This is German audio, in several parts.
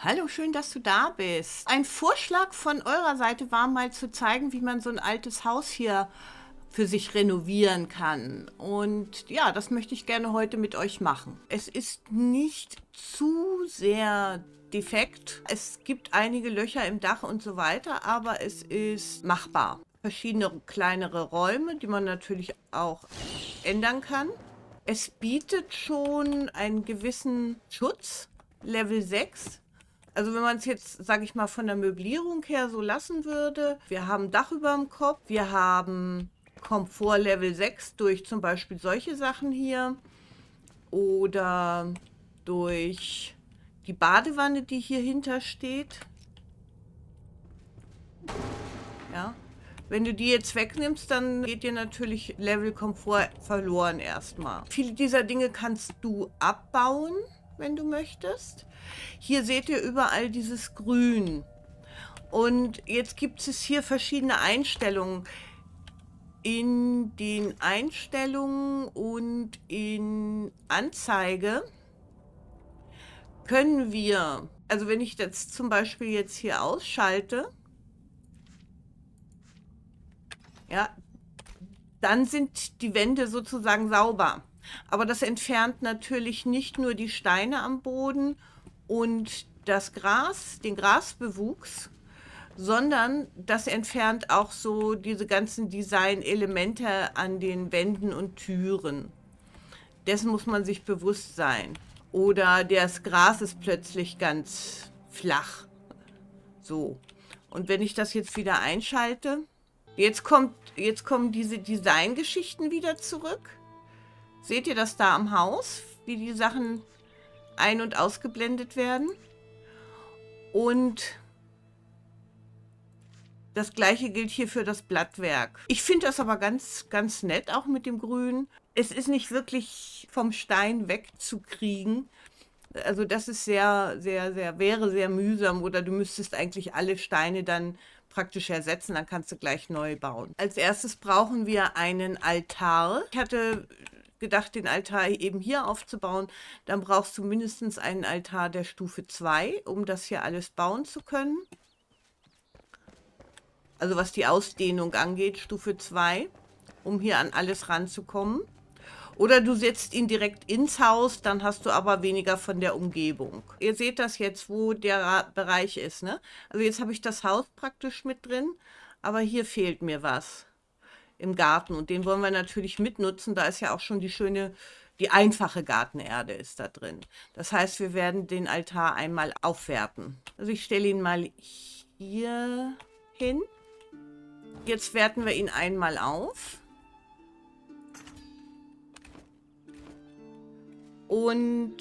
Hallo, schön, dass du da bist. Ein Vorschlag von eurer Seite war mal zu zeigen, wie man so ein altes Haus hier für sich renovieren kann. Und ja, das möchte ich gerne heute mit euch machen. Es ist nicht zu sehr defekt. Es gibt einige Löcher im Dach und so weiter, aber es ist machbar. Verschiedene kleinere Räume, die man natürlich auch ändern kann. Es bietet schon einen gewissen Schutz, Level 6. Also wenn man es jetzt, sage ich mal, von der Möblierung her so lassen würde, wir haben Dach über dem Kopf, wir haben Komfort Level 6 durch zum Beispiel solche Sachen hier oder durch die Badewanne, die hier hinter steht. Ja. Wenn du die jetzt wegnimmst, dann geht dir natürlich Level Komfort verloren erstmal. Viele dieser Dinge kannst du abbauen, wenn du möchtest. Hier seht ihr überall dieses Grün. Und jetzt gibt es hier verschiedene Einstellungen. In den Einstellungen und in Anzeige können wir, also wenn ich das zum Beispiel jetzt hier ausschalte, ja, dann sind die Wände sozusagen sauber. Aber das entfernt natürlich nicht nur die Steine am Boden und das Gras, den Grasbewuchs, sondern das entfernt auch so diese ganzen Designelemente an den Wänden und Türen. Dessen muss man sich bewusst sein. Oder das Gras ist plötzlich ganz flach. So. Und wenn ich das jetzt wieder einschalte, jetzt kommen diese Designgeschichten wieder zurück. Seht ihr das da am Haus, wie die Sachen ein- und ausgeblendet werden? Und das gleiche gilt hier für das Blattwerk. Ich finde das aber ganz, ganz nett, auch mit dem Grün. Es ist nicht wirklich vom Stein wegzukriegen. Also das ist wäre sehr mühsam oder du müsstest eigentlich alle Steine dann praktisch ersetzen, dann kannst du gleich neu bauen. Als erstes brauchen wir einen Altar. Ich hatte gedacht, den Altar eben hier aufzubauen. Dann brauchst du mindestens einen Altar der Stufe 2, um das hier alles bauen zu können. Also was die Ausdehnung angeht, Stufe 2, um hier an alles ranzukommen. Oder du setzt ihn direkt ins Haus, dann hast du aber weniger von der Umgebung. Ihr seht das jetzt, wo der Bereich ist, ne? Also jetzt habe ich das Haus praktisch mit drin, aber hier fehlt mir was im Garten. Und den wollen wir natürlich mitnutzen. Da ist ja auch schon die einfache Gartenerde ist da drin. Das heißt, wir werden den Altar einmal aufwerten. Also ich stelle ihn mal hier hin. Jetzt werten wir ihn einmal auf. Und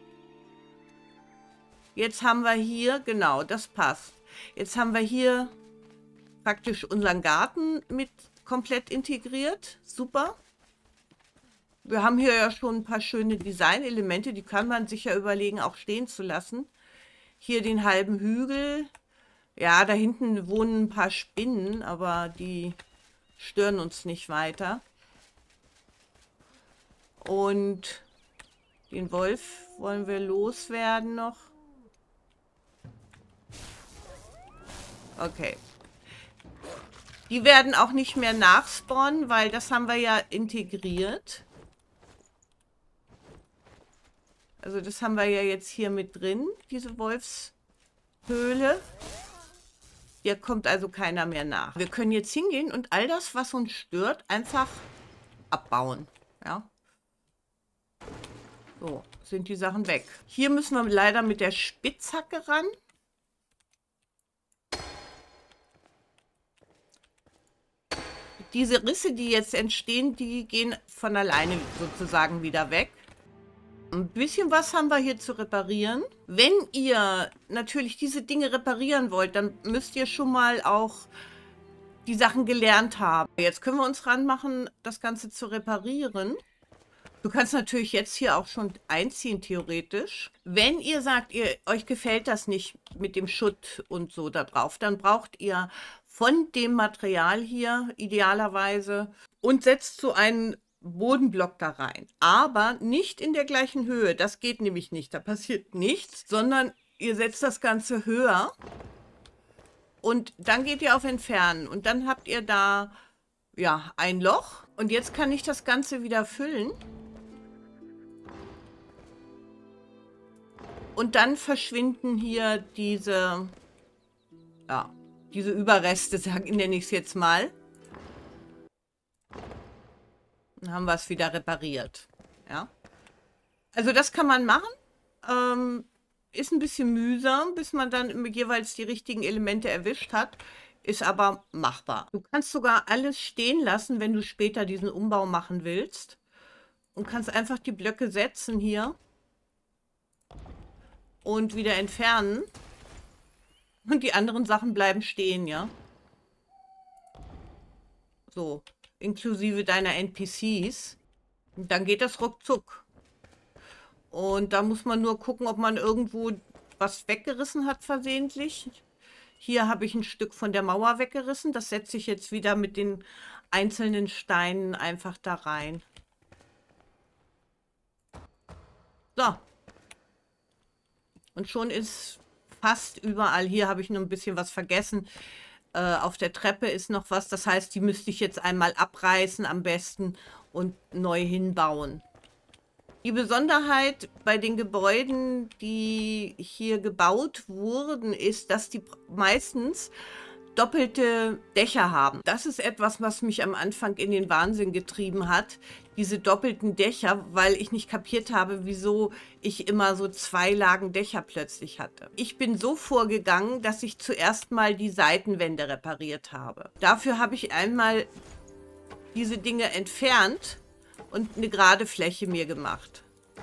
jetzt haben wir hier, genau, das passt. Jetzt haben wir hier praktisch unseren Garten mit komplett integriert. Super. Wir haben hier ja schon ein paar schöne Designelemente, die kann man sich ja überlegen, auch stehen zu lassen. Hier den halben Hügel. Ja, da hinten wohnen ein paar Spinnen, aber die stören uns nicht weiter. Und den Wolf wollen wir loswerden noch. Okay. Die werden auch nicht mehr nachspawnen, weil das haben wir ja integriert. Also das haben wir ja jetzt hier mit drin, diese Wolfshöhle. Hier kommt also keiner mehr nach. Wir können jetzt hingehen und all das, was uns stört, einfach abbauen. Ja. So, sind die Sachen weg. Hier müssen wir leider mit der Spitzhacke ran. Diese Risse, die jetzt entstehen, die gehen von alleine sozusagen wieder weg. Ein bisschen was haben wir hier zu reparieren. Wenn ihr natürlich diese Dinge reparieren wollt, dann müsst ihr schon mal auch die Sachen gelernt haben. Jetzt können wir uns ranmachen, das Ganze zu reparieren. Du kannst natürlich jetzt hier auch schon einziehen, theoretisch. Wenn ihr sagt, euch gefällt das nicht mit dem Schutt und so da drauf, dann braucht ihr von dem Material hier idealerweise und setzt so einen Bodenblock da rein. Aber nicht in der gleichen Höhe. Das geht nämlich nicht. Da passiert nichts, sondern ihr setzt das Ganze höher und dann geht ihr auf Entfernen und dann habt ihr da, ja, ein Loch. Und jetzt kann ich das Ganze wieder füllen. Und dann verschwinden hier diese, ja, diese Überreste, nenne ich es jetzt mal. Dann haben wir es wieder repariert. Ja. Also das kann man machen. Ist ein bisschen mühsam, bis man dann jeweils die richtigen Elemente erwischt hat. Ist aber machbar. Du kannst sogar alles stehen lassen, wenn du später diesen Umbau machen willst. Und kannst einfach die Blöcke setzen hier. Und wieder entfernen. Und die anderen Sachen bleiben stehen, ja. So, inklusive deiner NPCs. Und dann geht das ruckzuck. Und da muss man nur gucken, ob man irgendwo was weggerissen hat versehentlich. Hier habe ich ein Stück von der Mauer weggerissen. Das setze ich jetzt wieder mit den einzelnen Steinen einfach da rein. So. Und schon ist fast überall, hier habe ich noch ein bisschen was vergessen. Auf der Treppe ist noch was. Das heißt, die müsste ich jetzt einmal abreißen am besten und neu hinbauen. Die Besonderheit bei den Gebäuden, die hier gebaut wurden, ist, dass die meistens doppelte Dächer haben. Das ist etwas, was mich am Anfang in den Wahnsinn getrieben hat, diese doppelten Dächer, weil ich nicht kapiert habe, wieso ich immer so 2 Lagen Dächer plötzlich hatte. Ich bin so vorgegangen, dass ich zuerst mal die Seitenwände repariert habe. Dafür habe ich einmal diese Dinge entfernt und eine gerade Fläche mir gemacht.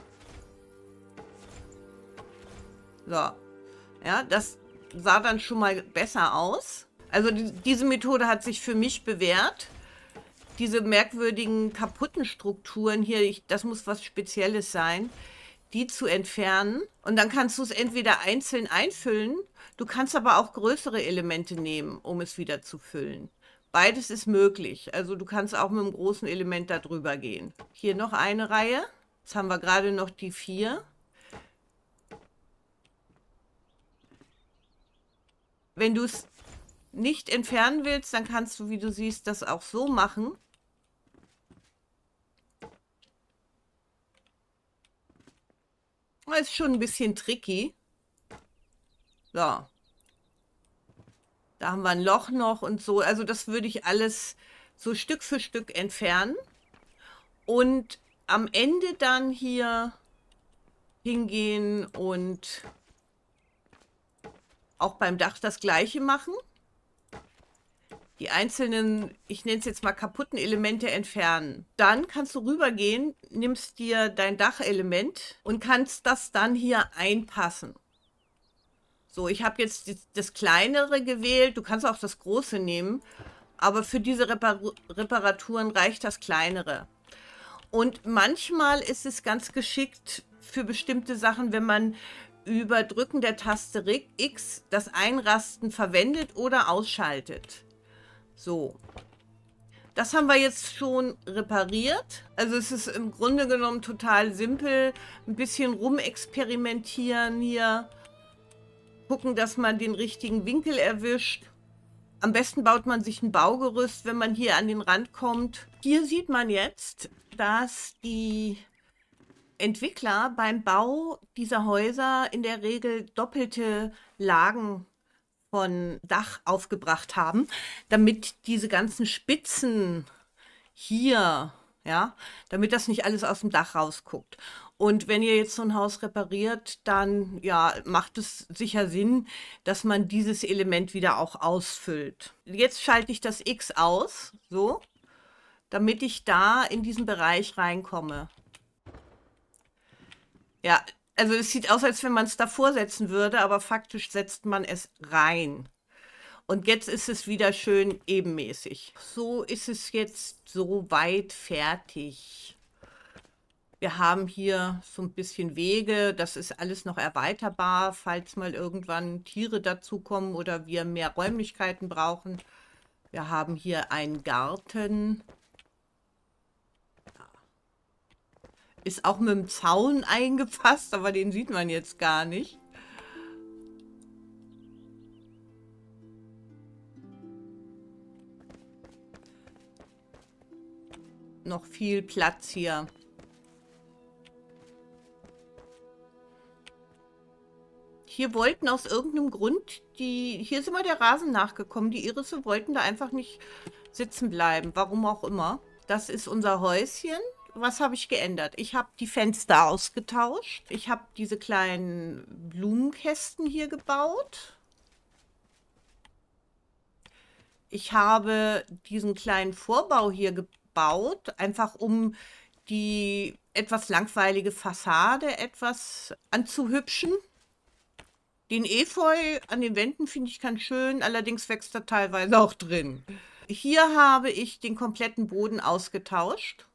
So, ja, das sah dann schon mal besser aus. Also diese Methode hat sich für mich bewährt. Diese merkwürdigen kaputten Strukturen hier, das muss was Spezielles sein, die zu entfernen. Und dann kannst du es entweder einzeln einfüllen, du kannst aber auch größere Elemente nehmen, um es wieder zu füllen. Beides ist möglich. Also du kannst auch mit einem großen Element da drüber gehen. Hier noch eine Reihe. Jetzt haben wir gerade noch die 4. Wenn du es nicht entfernen willst, dann kannst du, wie du siehst, das auch so machen. Das ist schon ein bisschen tricky. So. Da haben wir ein Loch noch und so. Also das würde ich alles so Stück für Stück entfernen. Und am Ende dann hier hingehen und auch beim Dach das Gleiche machen. Die einzelnen, ich nenne es jetzt mal kaputten Elemente entfernen. Dann kannst du rübergehen, nimmst dir dein Dachelement und kannst das dann hier einpassen. So, ich habe jetzt das kleinere gewählt. Du kannst auch das große nehmen. Aber für diese Reparaturen reicht das kleinere. Und manchmal ist es ganz geschickt für bestimmte Sachen, wenn man über Drücken der Taste X das Einrasten verwendet oder ausschaltet. So. Das haben wir jetzt schon repariert. Also es ist im Grunde genommen total simpel. Ein bisschen rumexperimentieren hier. Gucken, dass man den richtigen Winkel erwischt. Am besten baut man sich ein Baugerüst, wenn man hier an den Rand kommt. Hier sieht man jetzt, dass die Entwickler beim Bau dieser Häuser in der Regel doppelte Lagen von Dach aufgebracht haben, damit diese ganzen Spitzen hier, ja, damit das nicht alles aus dem Dach rausguckt. Und wenn ihr jetzt so ein Haus repariert, dann ja, macht es sicher Sinn, dass man dieses Element wieder auch ausfüllt. Jetzt schalte ich das X aus, so, damit ich da in diesen Bereich reinkomme. Ja, also es sieht aus, als wenn man es davor setzen würde, aber faktisch setzt man es rein. Und jetzt ist es wieder schön ebenmäßig. So ist es jetzt soweit fertig. Wir haben hier so ein bisschen Wege. Das ist alles noch erweiterbar, falls mal irgendwann Tiere dazukommen oder wir mehr Räumlichkeiten brauchen. Wir haben hier einen Garten. Ist auch mit dem Zaun eingefasst, aber den sieht man jetzt gar nicht. noch viel Platz hier. Hier wollten aus irgendeinem Grund hier ist immer der Rasen nachgekommen. Die Irisse wollten da einfach nicht sitzen bleiben, warum auch immer. Das ist unser Häuschen. Was habe ich geändert? Ich habe die Fenster ausgetauscht. Ich habe diese kleinen Blumenkästen hier gebaut. Ich habe diesen kleinen Vorbau hier gebaut, einfach um die etwas langweilige Fassade etwas anzuhübschen. Den Efeu an den Wänden finde ich ganz schön, allerdings wächst er teilweise auch drin. Hier habe ich den kompletten Boden ausgetauscht.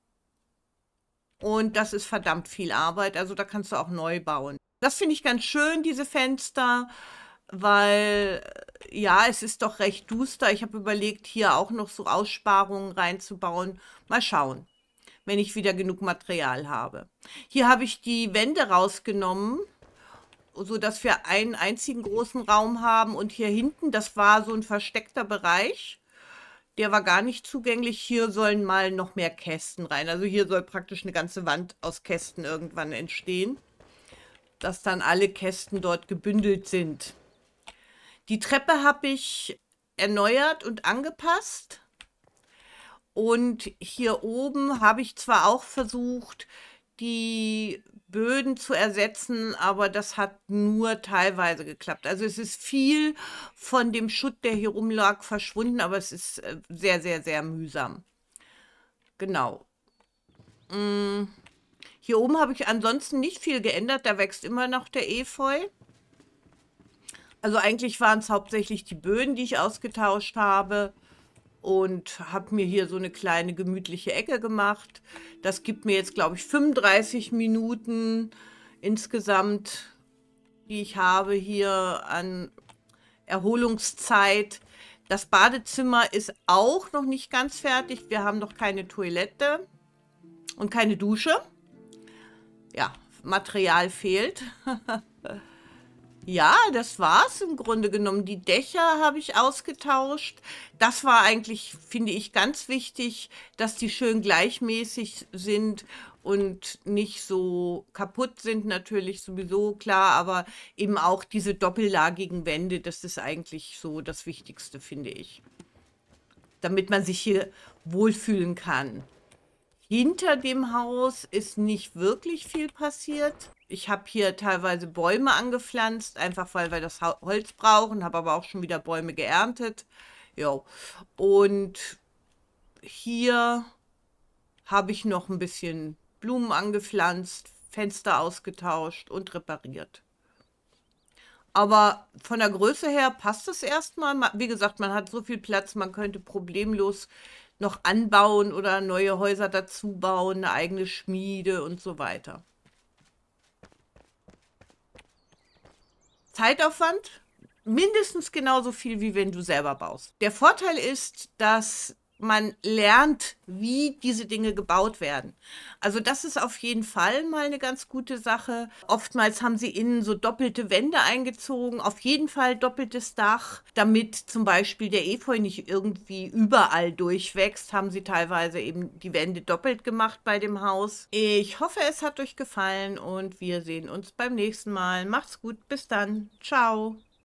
Und das ist verdammt viel Arbeit, also da kannst du auch neu bauen. Das finde ich ganz schön, diese Fenster, weil ja, es ist doch recht duster. Ich habe überlegt, hier auch noch so Aussparungen reinzubauen. Mal schauen, wenn ich wieder genug Material habe. Hier habe ich die Wände rausgenommen, so dass wir einen einzigen großen Raum haben. Und hier hinten, das war so ein versteckter Bereich. Der war gar nicht zugänglich. Hier sollen mal noch mehr Kästen rein. Also hier soll praktisch eine ganze Wand aus Kästen irgendwann entstehen, dass dann alle Kästen dort gebündelt sind. Die Treppe habe ich erneuert und angepasst. Und hier oben habe ich zwar auch versucht, die Böden zu ersetzen, aber das hat nur teilweise geklappt. Also es ist viel von dem Schutt, der hier rumlag, verschwunden, aber es ist sehr, sehr, sehr mühsam. Genau. Hier oben habe ich ansonsten nicht viel geändert. Da wächst immer noch der Efeu. Also eigentlich waren es hauptsächlich die Böden, die ich ausgetauscht habe. Und habe mir hier so eine kleine gemütliche Ecke gemacht. Das gibt mir jetzt, glaube ich, 35 Minuten insgesamt, die ich habe hier an Erholungszeit. Das Badezimmer ist auch noch nicht ganz fertig. Wir haben noch keine Toilette und keine Dusche. Ja, Material fehlt. Ja, das war's im Grunde genommen. Die Dächer habe ich ausgetauscht. Das war eigentlich, finde ich, ganz wichtig, dass die schön gleichmäßig sind und nicht so kaputt sind, natürlich sowieso klar, aber eben auch diese doppellagigen Wände, das ist eigentlich so das Wichtigste, finde ich. Damit man sich hier wohlfühlen kann. Hinter dem Haus ist nicht wirklich viel passiert. Ich habe hier teilweise Bäume angepflanzt, einfach weil wir das Holz brauchen, habe aber auch schon wieder Bäume geerntet. Jo. Und hier habe ich noch ein bisschen Blumen angepflanzt, Fenster ausgetauscht und repariert. Aber von der Größe her passt es erstmal. Wie gesagt, man hat so viel Platz, man könnte problemlos noch anbauen oder neue Häuser dazu bauen, eine eigene Schmiede und so weiter. Zeitaufwand mindestens genauso viel, wie wenn du selber baust. Der Vorteil ist, dass man lernt, wie diese Dinge gebaut werden. Also das ist auf jeden Fall mal eine ganz gute Sache. Oftmals haben sie innen so doppelte Wände eingezogen, auf jeden Fall doppeltes Dach, damit zum Beispiel der Efeu nicht irgendwie überall durchwächst, haben sie teilweise eben die Wände doppelt gemacht bei dem Haus. Ich hoffe, es hat euch gefallen und wir sehen uns beim nächsten Mal. Macht's gut, bis dann. Ciao.